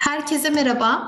Herkese merhaba.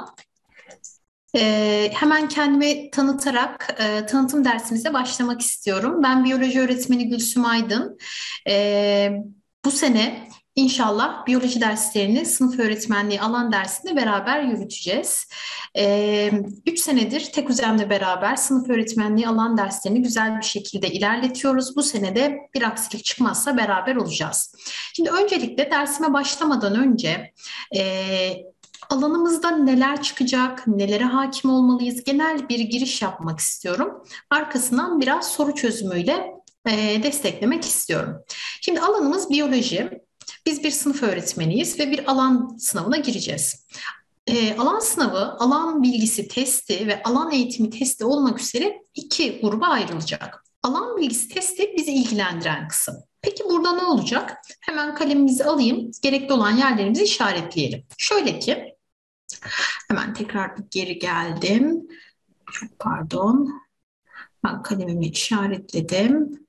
Hemen kendimi tanıtarak tanıtım dersimize başlamak istiyorum. Ben biyoloji öğretmeni Gülsüm Aydın. Ee, Bu sene inşallah biyoloji derslerini sınıf öğretmenliği alan dersini beraber yürüteceğiz. 3 senedir tek düzenle beraber sınıf öğretmenliği alan derslerini güzel bir şekilde ilerletiyoruz. Bu sene de bir aksilik çıkmazsa beraber olacağız. Şimdi öncelikle dersime başlamadan önce alanımızda neler çıkacak, nelere hakim olmalıyız, genel bir giriş yapmak istiyorum. Arkasından biraz soru çözümüyle desteklemek istiyorum. Şimdi alanımız biyoloji. Biz bir sınıf öğretmeniyiz ve bir alan sınavına gireceğiz. Alan sınavı, alan bilgisi testi ve alan eğitimi testi olmak üzere iki gruba ayrılacak. Alan bilgisi testi bizi ilgilendiren kısım. Peki burada ne olacak? Hemen kalemimizi alayım, gerekli olan yerlerimizi işaretleyelim. Şöyle ki, hemen tekrar bir geri geldim. Çok pardon. Ben kalemimi işaretledim.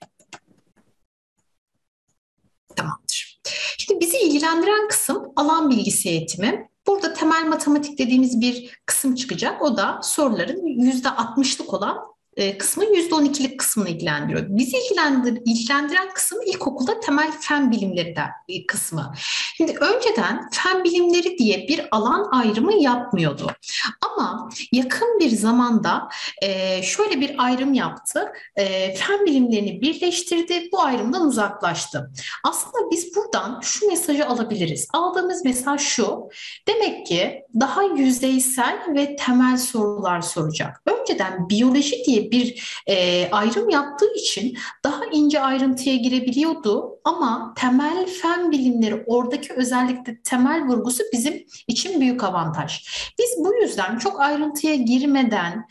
Tamamdır. Şimdi bizi ilgilendiren kısım alan bilgisi eğitimi. Burada temel matematik dediğimiz bir kısım çıkacak. O da soruların %60'lık olan kısmın %12'lik kısmını ilgilendiriyor. Bizi ilgilendiren kısım ilkokulda temel fen bilimleri de kısmı. Şimdi önceden fen bilimleri diye bir alan ayrımı yapmıyordu. Ama yakın bir zamanda şöyle bir ayrım yaptı. Fen bilimlerini birleştirdi, bu ayrımdan uzaklaştı. Aslında biz buradan şu mesajı alabiliriz. Aldığımız mesaj şu: demek ki daha yüzeysel ve temel sorular soracak. Önceden biyoloji diye bir ayrım yaptığı için daha ince ayrıntıya girebiliyordu ama temel fen bilimleri, oradaki özellikle temel vurgusu bizim için büyük avantaj. Biz bu yüzden çok ayrıntıya girmeden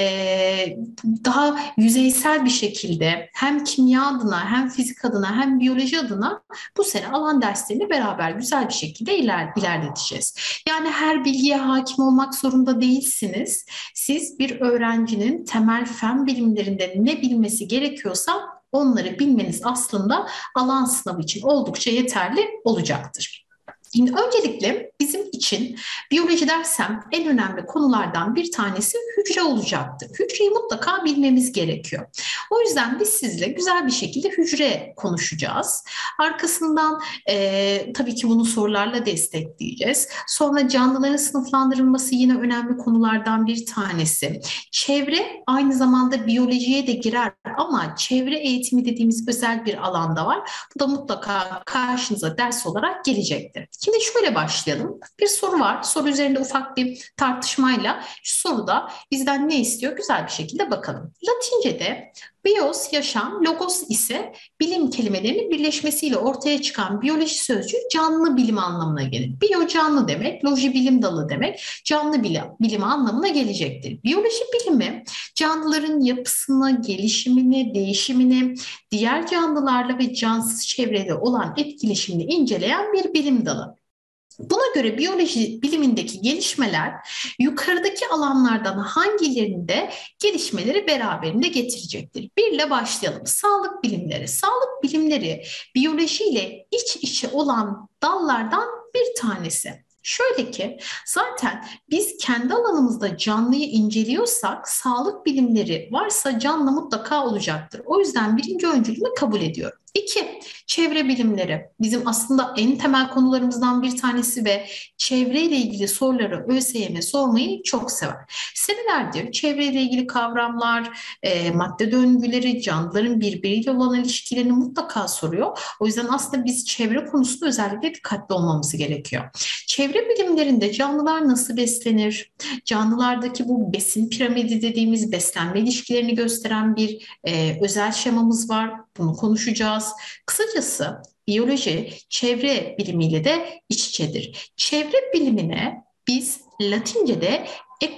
daha yüzeysel bir şekilde hem kimya adına hem fizik adına hem biyoloji adına bu sene alan derslerini beraber güzel bir şekilde ilerleteceğiz. Yani her bilgiye hakim olmak zorunda değilsiniz. Siz bir öğrencinin temel fen bilimlerinde ne bilmesi gerekiyorsa onları bilmeniz aslında alan sınavı için oldukça yeterli olacaktır. Şimdi öncelikle bizim için biyoloji dersem en önemli konulardan bir tanesi hücre olacaktır. Hücreyi mutlaka bilmemiz gerekiyor. O yüzden biz sizle güzel bir şekilde hücre konuşacağız. Arkasından tabii ki bunu sorularla destekleyeceğiz. Sonra canlıların sınıflandırılması yine önemli konulardan bir tanesi. Çevre aynı zamanda biyolojiye de girer ama çevre eğitimi dediğimiz özel bir alanda var. Bu da mutlaka karşınıza ders olarak gelecektir. Şimdi şöyle başlayalım. Bir soru var. Soru üzerinde ufak bir tartışmayla şu soruda bizden ne istiyor? Güzel bir şekilde bakalım. Latince'de bios, yaşam, logos ise bilim kelimelerinin birleşmesiyle ortaya çıkan biyoloji sözcüğü canlı bilim anlamına gelir. Biyo canlı demek, loji bilim dalı demek, canlı bilim anlamına gelecektir. Biyoloji bilimi canlıların yapısını, gelişimini, değişimini, diğer canlılarla ve cansız çevrede olan etkileşimini inceleyen bir bilim dalı. Buna göre biyoloji bilimindeki gelişmeler yukarıdaki alanlardan hangilerinde gelişmeleri beraberinde getirecektir? Bir ile başlayalım. Sağlık bilimleri. Sağlık bilimleri biyolojiyle iç içe olan dallardan bir tanesi. Şöyle ki zaten biz kendi alanımızda canlıyı inceliyorsak sağlık bilimleri varsa canlı mutlaka olacaktır. O yüzden birinci öncülümü kabul ediyorum. İki, çevre bilimleri. Bizim aslında en temel konularımızdan bir tanesi ve çevreyle ilgili soruları ÖSYM sormayı çok sever. Senelerdir çevreyle ilgili kavramlar, madde döngüleri, canlıların birbiriyle olan ilişkilerini mutlaka soruyor. O yüzden aslında biz çevre konusunda özellikle dikkatli olmamız gerekiyor. Çevre bilimlerinde canlılar nasıl beslenir? Canlılardaki bu besin piramidi dediğimiz beslenme ilişkilerini gösteren bir özel şemamız var. Bunu konuşacağız. Kısacası biyoloji çevre bilimiyle de iç içedir. Çevre bilimine biz Latince'de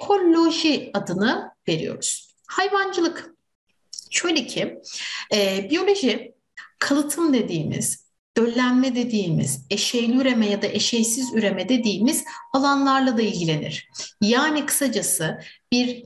ekoloji adını veriyoruz. Hayvancılık. Şöyle ki biyoloji kalıtım dediğimiz, döllenme dediğimiz, eşeyli üreme ya da eşeysiz üreme dediğimiz alanlarla da ilgilenir. Yani kısacası bir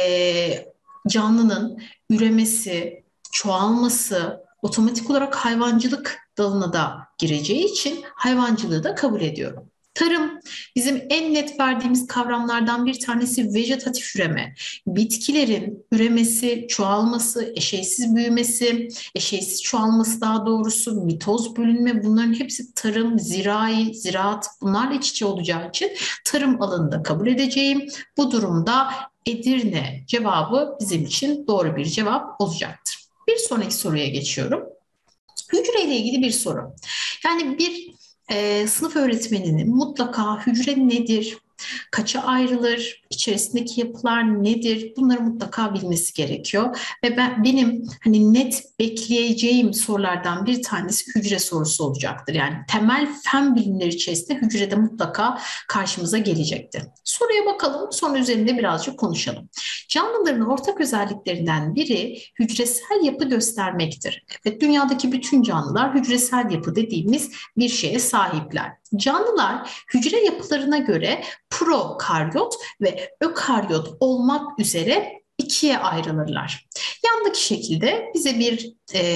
canlının üremesi, çoğalması otomatik olarak hayvancılık dalına da gireceği için hayvancılığı da kabul ediyorum. Tarım, bizim en net verdiğimiz kavramlardan bir tanesi vejetatif üreme. Bitkilerin üremesi, çoğalması, eşeysiz büyümesi, eşeysiz çoğalması daha doğrusu, mitoz bölünme, bunların hepsi tarım, zirai, ziraat, bunlarla iç içe olacağı için tarım alanında kabul edeceğim. Bu durumda Edirne cevabı bizim için doğru bir cevap olacaktır. Bir sonraki soruya geçiyorum. Hücre ile ilgili bir soru. Yani bir sınıf öğretmeninin mutlaka hücre nedir, kaça ayrılır, içerisindeki yapılar nedir, bunları mutlaka bilmesi gerekiyor. Ve benim hani net bekleyeceğim sorulardan bir tanesi hücre sorusu olacaktır. Yani temel fen bilimleri içerisinde hücrede mutlaka karşımıza gelecektir. Soruya bakalım, sonra üzerinde birazcık konuşalım. Canlıların ortak özelliklerinden biri hücresel yapı göstermektir. Evet, dünyadaki bütün canlılar hücresel yapı dediğimiz bir şeye sahipler. Canlılar hücre yapılarına göre prokaryot ve ökaryot olmak üzere ikiye ayrılırlar. Yandaki şekilde bize bir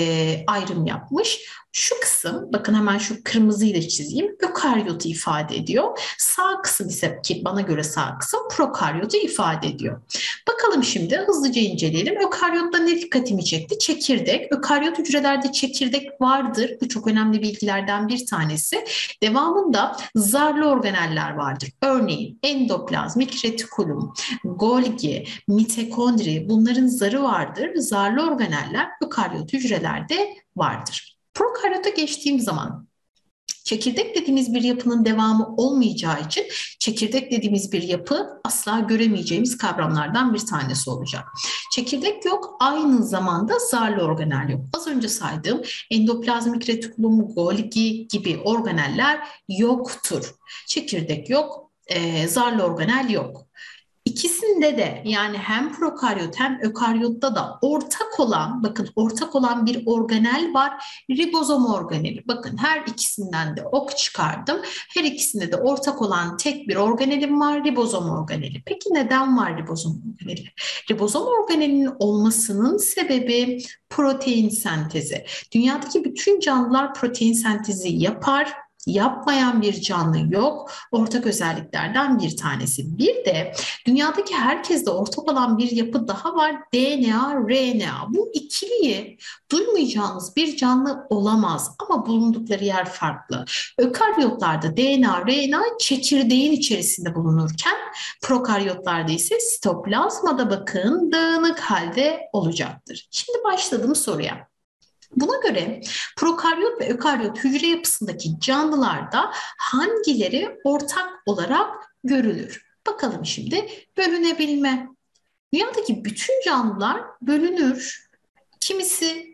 ayrım yapmış. Şu kısım, bakın hemen şu kırmızıyla çizeyim, ökaryotu ifade ediyor. Sağ kısım ise, ki bana göre sağ kısım, prokaryotu ifade ediyor. Bakalım şimdi hızlıca inceleyelim. Ökaryotta ne dikkatimi çekti? Çekirdek. Ökaryot hücrelerde çekirdek vardır. Bu çok önemli bilgilerden bir tanesi. Devamında zarlı organeller vardır. Örneğin endoplazmik retikulum, Golgi, mitokondri, bunların zarı vardır. Zarlı organeller ökaryot hücrelerde vardır. Prokaryota geçtiğim zaman çekirdek dediğimiz bir yapının devamı olmayacağı için çekirdek dediğimiz bir yapı asla göremeyeceğimiz kavramlardan bir tanesi olacak. Çekirdek yok, aynı zamanda zarlı organel yok. Az önce saydığım endoplazmik retikulum, Golgi gibi organeller yoktur. Çekirdek yok, zarlı organel yok. İkisinde de, yani hem prokaryot hem ökaryotta da ortak olan, bakın ortak olan bir organel var, ribozom organeli. Bakın her ikisinden de ok çıkardım. Her ikisinde de ortak olan tek bir organelim var, ribozom organeli. Peki neden var ribozom organeli? Ribozom organelinin olmasının sebebi protein sentezi. Dünyadaki bütün canlılar protein sentezi yapar. Yapmayan bir canlı yok. Ortak özelliklerden bir tanesi. Bir de dünyadaki herkeste ortak olan bir yapı daha var. DNA, RNA. Bu ikiliyi duymayacağınız bir canlı olamaz ama bulundukları yer farklı. Ökaryotlarda DNA, RNA çekirdeğin içerisinde bulunurken prokaryotlarda ise sitoplazmada bakın dağınık halde olacaktır. Şimdi başladım soruya. Buna göre prokaryot ve ökaryot hücre yapısındaki canlılarda hangileri ortak olarak görülür? Bakalım şimdi bölünebilme. Dünyadaki bütün canlılar bölünür. Kimisi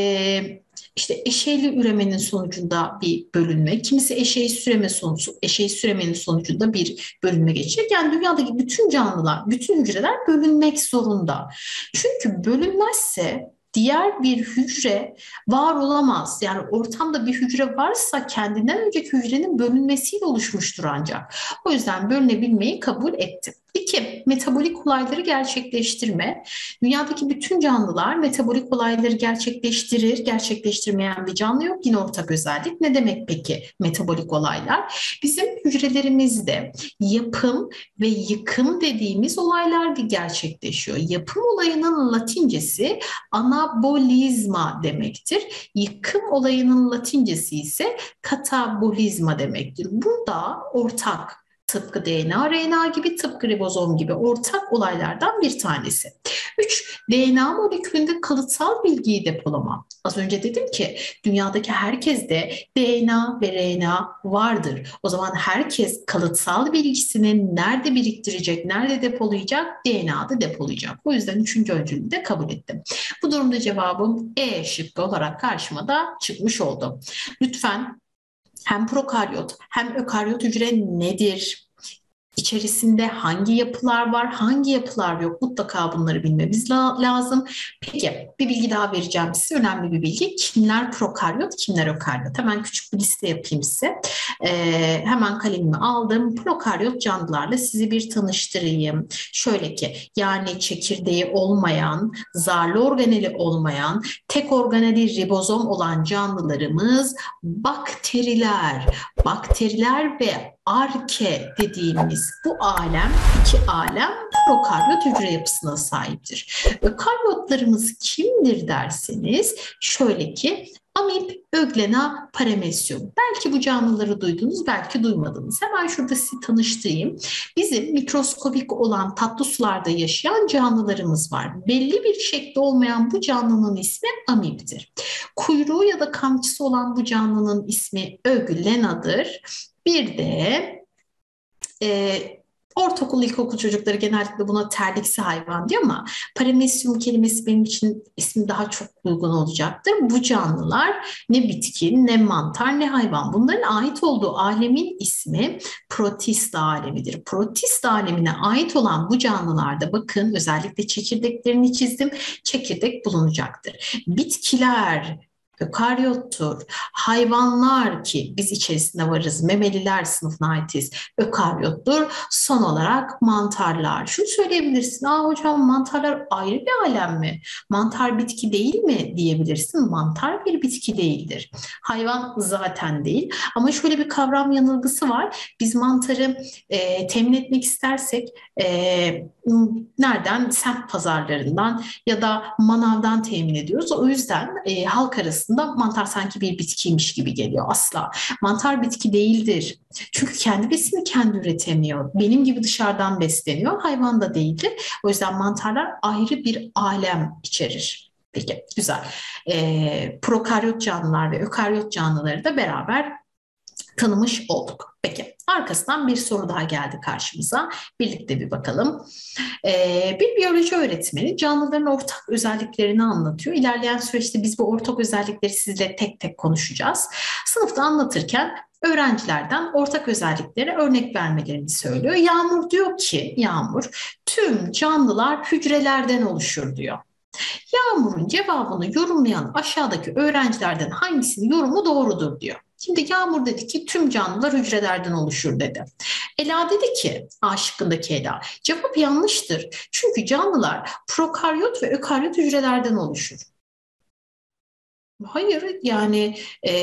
işte eşeyli üremenin sonucunda bir bölünme, kimisi eşeğsiz üremenin sonucunda bir bölünme geçecek. Yani dünyadaki bütün canlılar, bütün hücreler bölünmek zorunda. Çünkü bölünmezse diğer bir hücre var olamaz. Yani ortamda bir hücre varsa kendinden önceki hücrenin bölünmesiyle oluşmuştur ancak. O yüzden bölünebilmeyi kabul ettim. 2. Metabolik olayları gerçekleştirme. Dünyadaki bütün canlılar metabolik olayları gerçekleştirir. Gerçekleştirmeyen bir canlı yok. Yine ortak özellik. Ne demek peki metabolik olaylar? Bizim hücrelerimizde yapım ve yıkım dediğimiz olaylar gerçekleşiyor. Yapım olayının Latincesi anabolizma demektir. Yıkım olayının Latincesi ise katabolizma demektir. Burada ortak, tıpkı DNA, RNA gibi, tıpkı ribozom gibi ortak olaylardan bir tanesi. 3. DNA molekülünde kalıtsal bilgiyi depolama. Az önce dedim ki dünyadaki herkeste DNA ve RNA vardır. O zaman herkes kalıtsal bilgisini nerede biriktirecek, nerede depolayacak? DNA'da depolayacak. O yüzden 3. öncülünü de kabul ettim. Bu durumda cevabım E şıkkı olarak karşıma da çıkmış oldu. Lütfen hem prokaryot hem ökaryot hücre nedir? İçerisinde hangi yapılar var, hangi yapılar yok? Mutlaka bunları bilmemiz lazım. Peki bir bilgi daha vereceğim size. Önemli bir bilgi. Kimler prokaryot, kimler ökaryot? Hemen küçük bir liste yapayım size. Hemen kalemimi aldım. Prokaryot canlılarla sizi bir tanıştırayım. Şöyle ki, yani çekirdeği olmayan, zarlı organeli olmayan, tek organeli ribozom olan canlılarımız bakteriler. Bakteriler ve arke dediğimiz bu alem, iki alem prokaryot hücre yapısına sahiptir. Ökaryotlarımız kimdir derseniz şöyle ki amip, öglena, paramesyum. Belki bu canlıları duydunuz, belki duymadınız. Hemen şurada sizi tanıştırayım. Bizim mikroskobik olan tatlı sularda yaşayan canlılarımız var. Belli bir şekli olmayan bu canlının ismi amiptir. Kuyruğu ya da kamçısı olan bu canlının ismi öglenadır. Bir de e, ortaokul, ilkokul çocukları genellikle buna terliksi hayvan diyor ama paramesyum kelimesi benim için ismi daha çok uygun olacaktır. Bu canlılar ne bitki, ne mantar, ne hayvan. Bunların ait olduğu alemin ismi protista alemidir. Protista alemine ait olan bu canlılarda bakın özellikle çekirdeklerini çizdim. Çekirdek bulunacaktır. Bitkiler ökaryottur. Hayvanlar ki biz içerisinde varız, memeliler sınıfına aitiz, ökaryottur. Son olarak mantarlar. Şunu söyleyebilirsin, aa hocam mantarlar ayrı bir alem mi? Mantar bitki değil mi diyebilirsin. Mantar bir bitki değildir. Hayvan zaten değil. Ama şöyle bir kavram yanılgısı var. Biz mantarı temin etmek istersek nereden? Semt pazarlarından ya da manavdan temin ediyoruz. O yüzden halk arasında mantar sanki bir bitkiymiş gibi geliyor. Asla. Mantar bitki değildir. Çünkü kendi besinini kendi üretemiyor. Benim gibi dışarıdan besleniyor. Hayvan da değildir. O yüzden mantarlar ayrı bir alem içerir. Peki, güzel. Prokaryot canlılar ve ökaryot canlıları da beraber tanımış olduk. Peki, arkasından bir soru daha geldi karşımıza. Birlikte bir bakalım. Bir biyoloji öğretmeni canlıların ortak özelliklerini anlatıyor. İlerleyen süreçte biz bu ortak özellikleri sizle tek tek konuşacağız. Sınıfta anlatırken öğrencilerden ortak özelliklere örnek vermelerini söylüyor. Yağmur diyor ki, Yağmur, tüm canlılar hücrelerden oluşur diyor. Yağmur'un cevabını yorumlayan aşağıdaki öğrencilerden hangisinin yorumu doğrudur diyor. Şimdi Yağmur dedi ki tüm canlılar hücrelerden oluşur dedi. Ela dedi ki A şıkkındaki Ela cevap yanlıştır. Çünkü canlılar prokaryot ve ökaryot hücrelerden oluşur. Hayır yani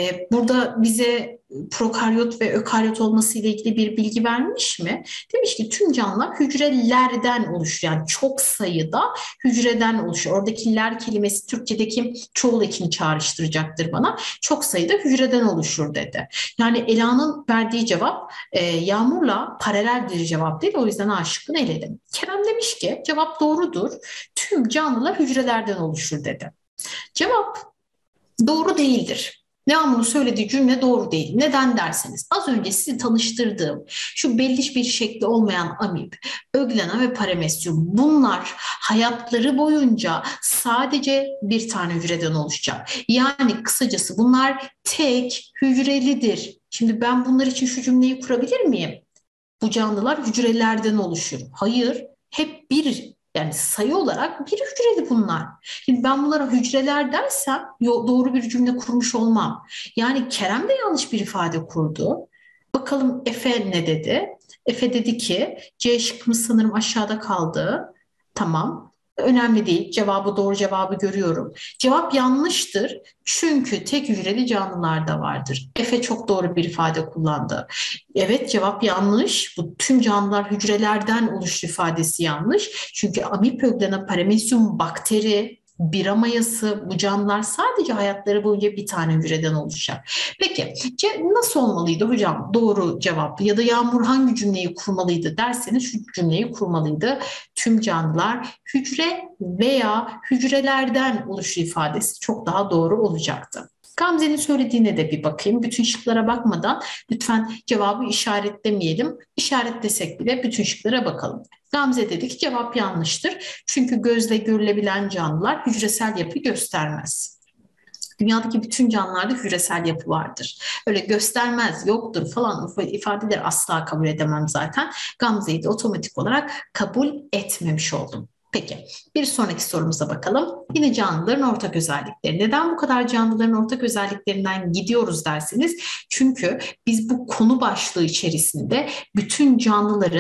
burada bize prokaryot ve ökaryot olması ile ilgili bir bilgi vermiş mi? Demiş ki tüm canlılar hücrelerden oluşuyor. Yani çok sayıda hücreden oluşuyor. Oradaki ler kelimesi Türkçedeki çoğul ekini çağrıştıracaktır bana. Çok sayıda hücreden oluşur dedi. Yani Ela'nın verdiği cevap Yağmur'la paralel bir cevap değil. O yüzden A şıkkını eledim. Kerem demiş ki cevap doğrudur. Tüm canlılar hücrelerden oluşur dedi. Cevap doğru değildir. Yağmur'un söylediği cümle doğru değil. Neden derseniz az önce sizi tanıştırdığım şu belli bir şekli olmayan amip, öglena ve paramesyum bunlar hayatları boyunca sadece bir tane hücreden oluşacak. Yani kısacası bunlar tek hücrelidir. Şimdi ben bunlar için şu cümleyi kurabilir miyim? Bu canlılar hücrelerden oluşur. Hayır, hep bir yani sayı olarak bir hücreli bunlar. Şimdi ben bunlara hücreler dersem doğru bir cümle kurmuş olmam. Yani Kerem de yanlış bir ifade kurdu. Bakalım Efe ne dedi? Efe dedi ki C şıkkımız sanırım aşağıda kaldı. Tamam. Önemli değil. Cevabı doğru cevabı görüyorum. Cevap yanlıştır. Çünkü tek hücreli canlılar da vardır. Efe çok doğru bir ifade kullandı. Evet cevap yanlış. Bu tüm canlılar hücrelerden oluşur ifadesi yanlış. Çünkü amip öglena paramesyum bakteri, bira mayası bu canlılar sadece hayatları boyunca bir tane hücreden oluşacak. Peki nasıl olmalıydı hocam doğru cevap ya da Yağmur hangi cümleyi kurmalıydı derseniz şu cümleyi kurmalıydı. Tüm canlılar hücre veya hücrelerden oluşur ifadesi çok daha doğru olacaktı. Gamze'nin söylediğine de bir bakayım. Bütün şıklara bakmadan lütfen cevabı işaretlemeyelim. İşaretlesek bile bütün şıklara bakalım. Gamze dedi ki cevap yanlıştır. Çünkü gözle görülebilen canlılar hücresel yapı göstermez. Dünyadaki bütün canlılarda hücresel yapı vardır. Öyle göstermez, yoktur falan ifadeleri asla kabul edemem zaten. Gamze'yi de otomatik olarak kabul etmemiş oldum. Peki bir sonraki sorumuza bakalım. Yine canlıların ortak özellikleri. Neden bu kadar canlıların ortak özelliklerinden gidiyoruz derseniz çünkü biz bu konu başlığı içerisinde bütün canlıların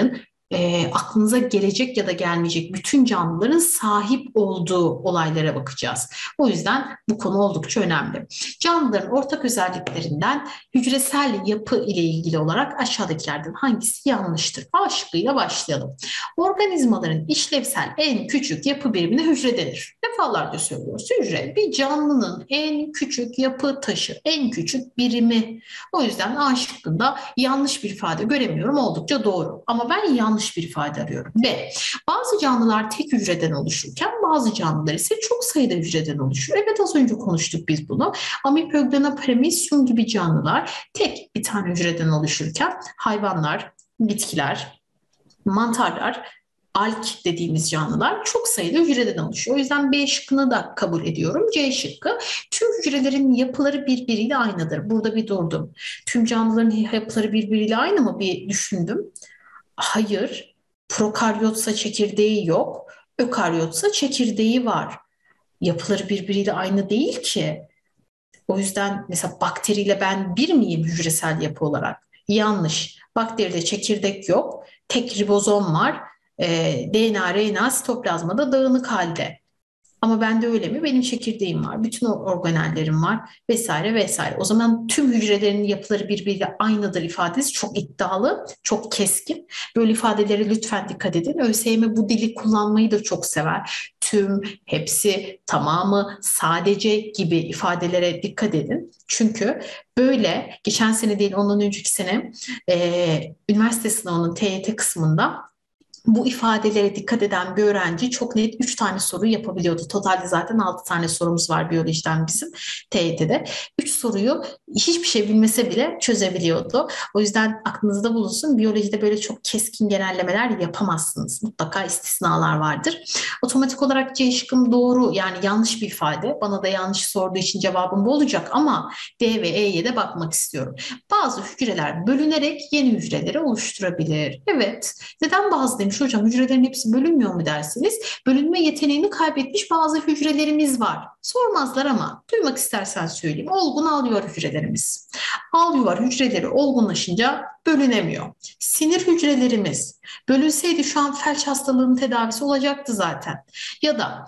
aklınıza gelecek ya da gelmeyecek bütün canlıların sahip olduğu olaylara bakacağız. O yüzden bu konu oldukça önemli. Canlıların ortak özelliklerinden hücresel yapı ile ilgili olarak aşağıdakilerden hangisi yanlıştır? A şıkkıyla başlayalım. Organizmaların işlevsel en küçük yapı birimine hücre denir. Defalarca söylüyoruz. Hücre bir canlının en küçük yapı taşı, en küçük birimi. O yüzden A şıkkında yanlış bir ifade göremiyorum. Oldukça doğru. Ama ben yanlış bir ifade arıyorum. B. Bazı canlılar tek hücreden oluşurken bazı canlılar ise çok sayıda hücreden oluşur. Evet, az önce konuştuk biz bunu. Amipöglena premissium gibi canlılar tek bir tane hücreden oluşurken hayvanlar, bitkiler, mantarlar, alg dediğimiz canlılar çok sayıda hücreden oluşuyor. O yüzden B şıkkını da kabul ediyorum. C şıkkı, tüm hücrelerin yapıları birbiriyle aynıdır. Burada bir durdum. Tüm canlıların yapıları birbiriyle aynı mı? Bir düşündüm. Hayır. Prokaryotsa çekirdeği yok. Ökaryotsa çekirdeği var. Yapıları birbiriyle aynı değil ki. O yüzden mesela bakteriyle ben bir miyim hücresel yapı olarak? Yanlış. Bakteride çekirdek yok. Tek ribozom var. DNA, RNA sitoplazmada dağınık halde. Ama bende öyle mi? Benim çekirdeğim var, bütün organellerim var vesaire vesaire. O zaman tüm hücrelerin yapıları birbiriyle aynıdır ifadesi çok iddialı, çok keskin. Böyle ifadelere lütfen dikkat edin. ÖSYM bu dili kullanmayı da çok sever. Tüm, hepsi, tamamı, sadece gibi ifadelere dikkat edin. Çünkü böyle geçen sene değil ondan önceki sene üniversite sınavının TYT kısmında bu ifadelere dikkat eden bir öğrenci çok net 3 tane soru yapabiliyordu. Totalde zaten 6 tane sorumuz var biyolojiden bizim TYT'de. 3 soruyu hiçbir şey bilmese bile çözebiliyordu. O yüzden aklınızda bulunsun. Biyolojide böyle çok keskin genellemeler yapamazsınız. Mutlaka istisnalar vardır. Otomatik olarak C şıkkım doğru, yani yanlış bir ifade. Bana da yanlış sorduğu için cevabım bu olacak ama D ve E'ye de bakmak istiyorum. Bazı hücreler bölünerek yeni hücreleri oluşturabilir. Evet. Neden bazı demiş hocam, hücrelerin hepsi bölünmüyor mu dersiniz? Bölünme yeteneğini kaybetmiş bazı hücrelerimiz var. Sormazlar ama duymak istersen söyleyeyim. Olgun alveolar hücrelerimiz. Alveolar hücreleri olgunlaşınca bölünemiyor. Sinir hücrelerimiz bölünseydi şu an felç hastalığının tedavisi olacaktı zaten. Ya da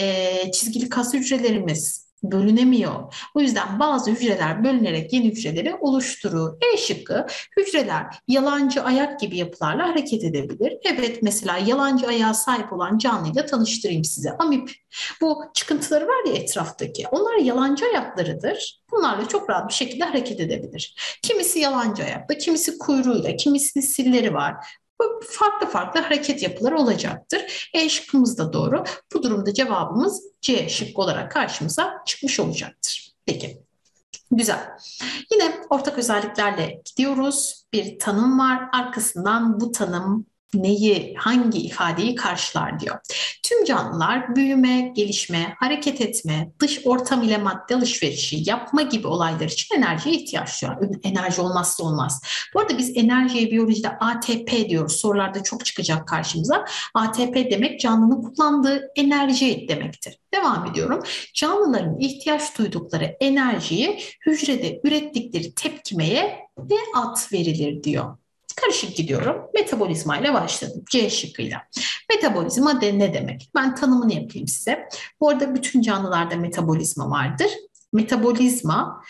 çizgili kas hücrelerimiz bölünemiyor. O yüzden bazı hücreler bölünerek yeni hücreleri oluşturur. E şıkkı, hücreler yalancı ayak gibi yapılarla hareket edebilir. Evet, mesela yalancı ayağa sahip olan canlıyla tanıştırayım size. Amip. Bu çıkıntıları var ya etraftaki. Onlar yalancı ayaklarıdır. Bunlarla çok rahat bir şekilde hareket edebilir. Kimisi yalancı ayakta, kimisi kuyruğuyla, kimisinin silleri var. Bu farklı farklı hareket yapıları olacaktır. E şıkkımız da doğru. Bu durumda cevabımız C şıkkı olarak karşımıza çıkmış olacaktır. Peki, güzel. Yine ortak özelliklerle gidiyoruz. Bir tanım var. Arkasından bu tanım neyi, hangi ifadeyi karşılar diyor. Tüm canlılar büyüme, gelişme, hareket etme, dış ortam ile madde alışverişi yapma gibi olaylar için enerjiye ihtiyaç duyar. Enerji olmazsa olmaz. Bu arada biz enerjiye biyolojide ATP diyoruz. Sorularda çok çıkacak karşımıza. ATP demek canlının kullandığı enerji demektir. Devam ediyorum. Canlıların ihtiyaç duydukları enerjiyi hücrede ürettikleri tepkimeye ne ad verilir diyor. Karışık gidiyorum. Metabolizma ile başladım. C şıkkıyla. Metabolizma de ne demek? Ben tanımını yapayım size. Bu arada bütün canlılarda metabolizma vardır. Metabolizma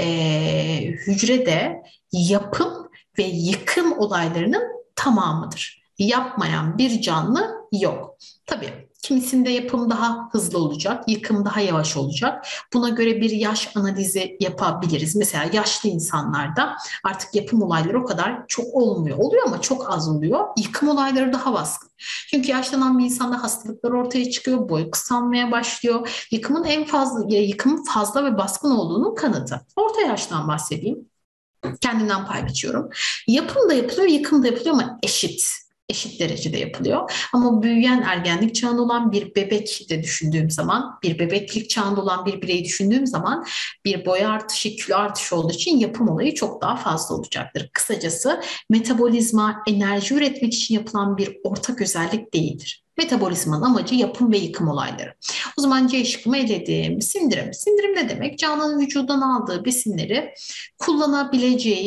hücrede yapım ve yıkım olaylarının tamamıdır. Yapmayan bir canlı yok. Tabii kimisinde yapım daha hızlı olacak, yıkım daha yavaş olacak. Buna göre bir yaş analizi yapabiliriz. Mesela yaşlı insanlarda artık yapım olayları o kadar çok olmuyor. Oluyor ama çok az oluyor. Yıkım olayları daha baskın. Çünkü yaşlanan bir insanda hastalıklar ortaya çıkıyor, boyu kısalmaya başlıyor. Yıkımın fazla ve baskın olduğunun kanıtı. Orta yaştan bahsedeyim. Kendimden pay biçiyorum. Yapım da yapılıyor, yıkım da yapılıyor ama eşit derecede yapılıyor. Ama büyüyen ergenlik çağında olan bir bebek de düşündüğüm zaman, bir bebeklik çağında olan bir bireyi düşündüğüm zaman bir boy artışı, kilo artışı olduğu için yapım olayı çok daha fazla olacaktır. Kısacası metabolizma enerji üretmek için yapılan bir ortak özellik değildir. Metabolizmanın amacı yapım ve yıkım olayları. O zaman C şıkkımı eledim. Sindirim. Sindirim ne demek? Canlının vücudan aldığı besinleri kullanabileceği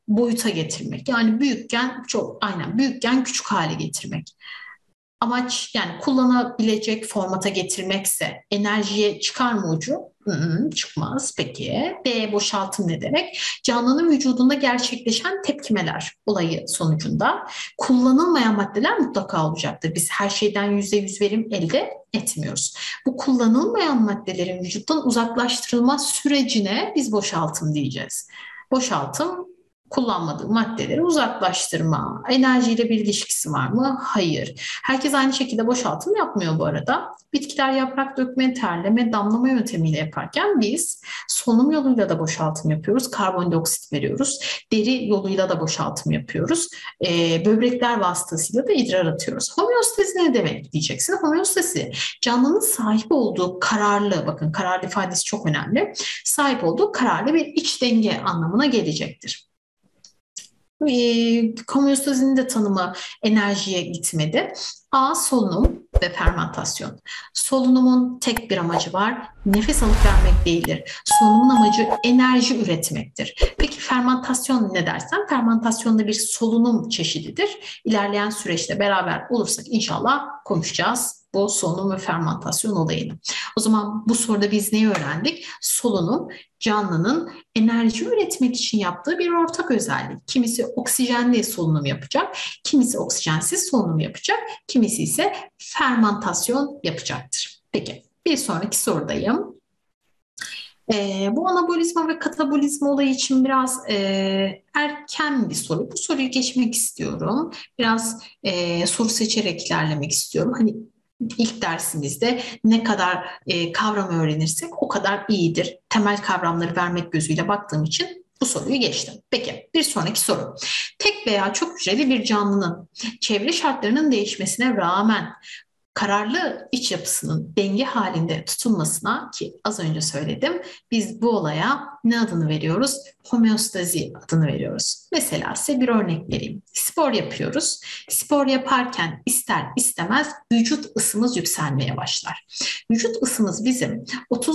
boyuta getirmek. Yani büyükken küçük hale getirmek. Amaç yani kullanabilecek formata getirmekse enerjiye çıkar mı ucu? Çıkmaz. Peki. B boşaltım ne demek? Canlının vücudunda gerçekleşen tepkimeler olayı sonucunda kullanılmayan maddeler mutlaka olacaktır. Biz her şeyden %100 verim elde etmiyoruz. Bu kullanılmayan maddelerin vücuttan uzaklaştırılma sürecine biz boşaltım diyeceğiz. Boşaltım kullanmadığı maddeleri uzaklaştırma. Enerjiyle bir ilişkisi var mı? Hayır. Herkes aynı şekilde boşaltım yapmıyor bu arada. Bitkiler yaprak dökme, terleme, damlama yöntemiyle yaparken biz solunum yoluyla da boşaltım yapıyoruz. Karbondioksit veriyoruz. Deri yoluyla da boşaltım yapıyoruz. Böbrekler vasıtasıyla da idrar atıyoruz. Homeostezi ne demek diyeceksin? Homeostezi canlının sahip olduğu kararlı, bakın kararlı ifadesi çok önemli. Sahip olduğu kararlı bir iç denge anlamına gelecektir. Homeostazinin de tanımı enerjiye gitmedi. A. Solunum ve fermentasyon. Solunumun tek bir amacı var. Nefes alıp vermek değildir. Solunumun amacı enerji üretmektir. Peki fermentasyon ne dersen? Fermentasyon da bir solunum çeşididir. İlerleyen süreçte beraber olursak inşallah konuşacağız bu solunum ve fermentasyon olayını. O zaman bu soruda biz neyi öğrendik? Solunum canlının enerji üretmek için yaptığı bir ortak özellik. Kimisi oksijenli solunum yapacak, kimisi oksijensiz solunum yapacak, kimisi ise fermentasyon yapacaktır. Peki bir sonraki sorudayım. Bu anabolizma ve katabolizma olayı için biraz erken bir soru. Bu soruyu geçmek istiyorum. Biraz soru seçerek ilerlemek istiyorum. Hani ilk dersimizde ne kadar kavram öğrenirsek o kadar iyidir. Temel kavramları vermek gözüyle baktığım için bu soruyu geçtim. Peki bir sonraki soru. Tek veya çok hücreli bir canlının çevre şartlarının değişmesine rağmen kararlı iç yapısının denge halinde tutulmasına, ki az önce söyledim, biz bu olaya ne adını veriyoruz? Homeostazi adını veriyoruz. Mesela size bir örnek vereyim. Spor yapıyoruz. Spor yaparken ister istemez vücut ısımız yükselmeye başlar. Vücut ısımız bizim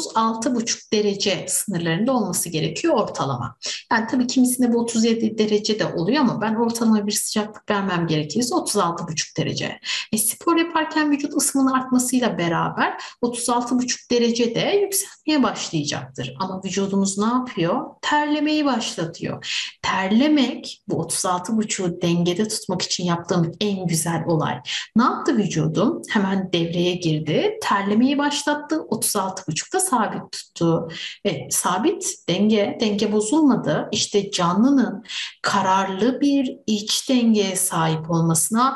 36,5 derece sınırlarında olması gerekiyor ortalama. Yani tabii kimisinde bu 37 derece de oluyor ama ben ortalama bir sıcaklık vermem gerekirse 36,5 derece. Spor yaparken vücut ısımının artmasıyla beraber 36,5 derecede yükselmeye başlayacaktır. Ama vücudumuz ne yapıyor? Terlemeyi başlatıyor. Terlemek bu 36,5'u dengede tutmak için yaptığım en güzel olay. Ne yaptı vücudum? Hemen devreye girdi. Terlemeyi başlattı. 36,5'ta sabit tuttu. Sabit denge bozulmadı. İşte canlının kararlı bir iç dengeye sahip olmasına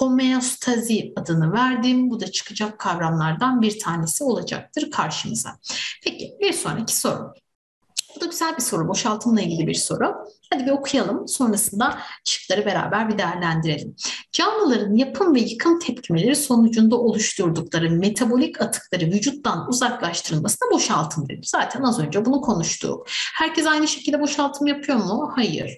homeostazi adını verdim. Bu da çıkacak kavramlardan bir tanesi olacaktır karşımıza. Peki bir sonraki soru. Bu da güzel bir soru, boşaltımla ilgili bir soru. Hadi bir okuyalım, sonrasında şıkları beraber bir değerlendirelim. Canlıların yapım ve yıkım tepkimeleri sonucunda oluşturdukları metabolik atıkları vücuttan uzaklaştırılmasına boşaltım dedim. Zaten az önce bunu konuştuk. Herkes aynı şekilde boşaltım yapıyor mu? Hayır.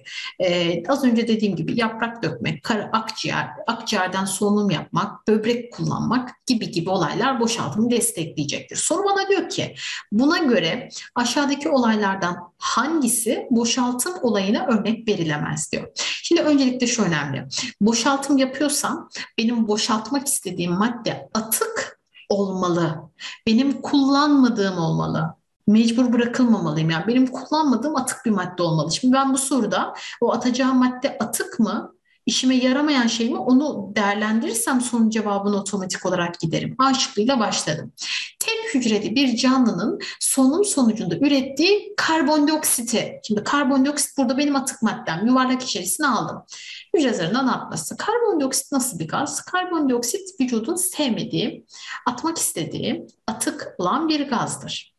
Az önce dediğim gibi yaprak dökmek, akciğerden solunum yapmak, böbrek kullanmak gibi olaylar boşaltımı destekleyecektir. Soru bana diyor ki, buna göre aşağıdaki olaylardan hangisi boşaltım olayına örnek verilemez diyor. Şimdi öncelikle şu önemli. Boşaltım yapıyorsam benim boşaltmak istediğim madde atık olmalı. Benim kullanmadığım olmalı. Mecbur bırakılmamalıyım. Yani benim kullanmadığım atık bir madde olmalı. Şimdi ben bu soruda o atacağım madde atık mı? İşime yaramayan şey mi? Onu değerlendirirsem sorunun cevabını otomatik olarak giderim. A şıkkıyla başladım. Tek hücreli bir canlının solunum sonucunda ürettiği karbondioksiti. Şimdi karbondioksit burada benim atık maddem. Yuvarlak içerisine aldım. Hücre zarından atması. Karbondioksit nasıl bir gaz? Karbondioksit vücudun sevmediği, atmak istediği, atık olan bir gazdır.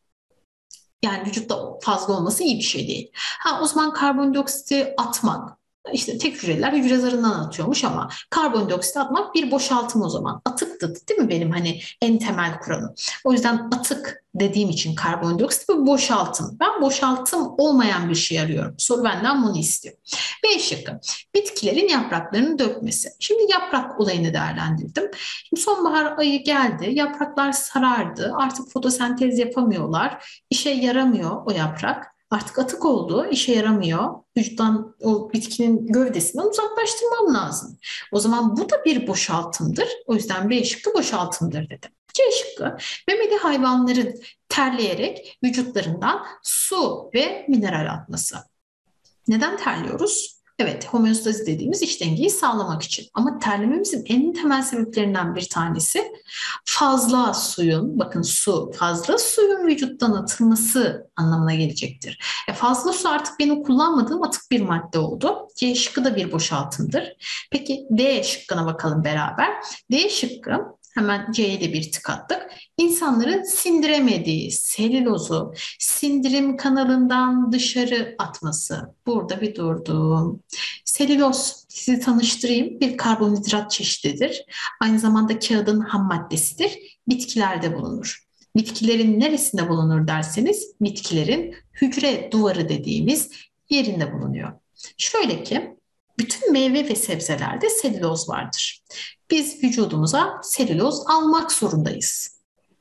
Yani vücutta fazla olması iyi bir şey değil. O zaman karbondioksiti atmak, işte tek hücreler hücre zarından atıyormuş ama karbondioksit atmak bir boşaltım o zaman. Atıktı değil mi benim hani en temel kuralım. O yüzden atık dediğim için karbondioksit bir boşaltım. Ben boşaltım olmayan bir şey arıyorum. Soru benden bunu istiyor. B şıkkı. Bitkilerin yapraklarını dökmesi. Şimdi yaprak olayını değerlendirdim. Şimdi sonbahar ayı geldi. Yapraklar sarardı. Artık fotosentez yapamıyorlar. İşe yaramıyor o yaprak. Artık atık oldu, işe yaramıyor. Vücuttan o bitkinin gövdesinden uzaklaştırmam lazım. O zaman bu da bir boşaltımdır. O yüzden B şıkkı boşaltımdır dedim. C şıkkı, memeli hayvanların terleyerek vücutlarından su ve mineral atması. Neden terliyoruz? Evet, homeostazi dediğimiz iç dengeyi sağlamak için. Ama terlememizin en temel sebeplerinden bir tanesi fazla suyun, bakın su, fazla suyun vücuttan atılması anlamına gelecektir. Fazla su artık benim kullanmadığım atık bir madde oldu. C şıkkı da bir boşaltımdır. Peki D şıkkına bakalım beraber. D şıkkı, hemen C'ye de bir tık attık. İnsanların sindiremediği selülozu sindirim kanalından dışarı atması. Burada bir durdum. Selüloz, sizi tanıştırayım, bir karbonhidrat çeşididir. Aynı zamanda kağıdın ham maddesidir. Bitkilerde bulunur. Bitkilerin neresinde bulunur derseniz, bitkilerin hücre duvarı dediğimiz yerinde bulunuyor. Şöyle ki, bütün meyve ve sebzelerde selüloz vardır. Biz vücudumuza selüloz almak zorundayız.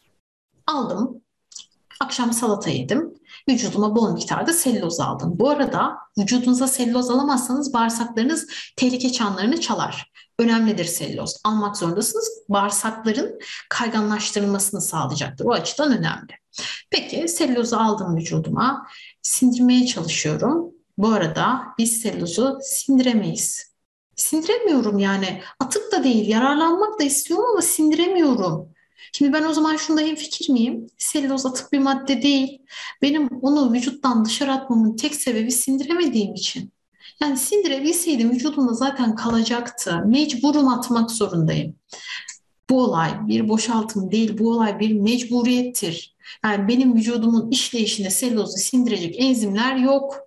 Aldım, akşam salata yedim. Vücuduma bol miktarda selüloz aldım. Bu arada vücudunuza selüloz alamazsanız bağırsaklarınız tehlike çanlarını çalar. Önemlidir selüloz. Almak zorundasınız. Bağırsakların kayganlaştırılmasını sağlayacaktır. O açıdan önemli. Peki selülozu aldım vücuduma. Sindirmeye çalışıyorum. Bu arada biz selülozu sindiremeyiz. Sindiremiyorum yani. Atık da değil, yararlanmak da istiyorum ama sindiremiyorum. Şimdi ben o zaman şunda hemfikir miyim? Selüloz atık bir madde değil. Benim onu vücuttan dışarı atmamın tek sebebi sindiremediğim için. Yani sindirebilseydim vücudumda zaten kalacaktı. Mecburum atmak zorundayım. Bu olay bir boşaltım değil, bu olay bir mecburiyettir. Yani benim vücudumun işleyişinde selülozu sindirecek enzimler yok.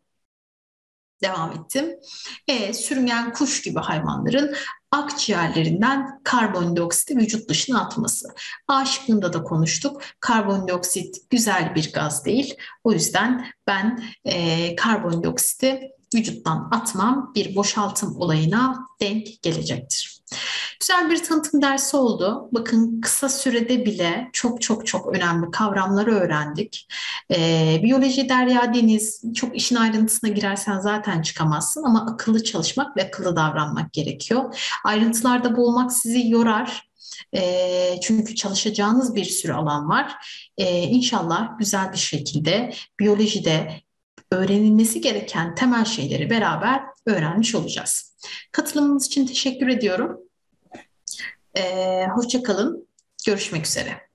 Devam ettim. Sürüngen kuş gibi hayvanların akciğerlerinden karbondioksiti vücut dışına atması. A şıkkında da konuştuk. Karbondioksit güzel bir gaz değil. O yüzden ben karbondioksiti vücuttan atmam bir boşaltım olayına denk gelecektir. Güzel bir tanıtım dersi oldu. Bakın kısa sürede bile çok çok çok önemli kavramları öğrendik. Biyoloji derya deniz, çok işin ayrıntısına girersen zaten çıkamazsın ama akıllı çalışmak ve akıllı davranmak gerekiyor. Ayrıntılarda boğulmak sizi yorar. Çünkü çalışacağınız bir sürü alan var. İnşallah güzel bir şekilde biyolojide öğrenilmesi gereken temel şeyleri beraber öğrenmiş olacağız. Katılımınız için teşekkür ediyorum. Hoşça kalın. Görüşmek üzere.